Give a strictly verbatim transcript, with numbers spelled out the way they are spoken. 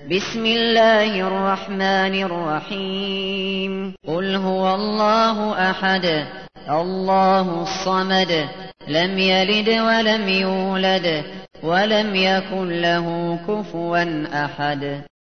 بسم الله الرحمن الرحيم قل هو الله أحد الله الصمد لم يلد ولم يولد ولم يكن له كفوا أحد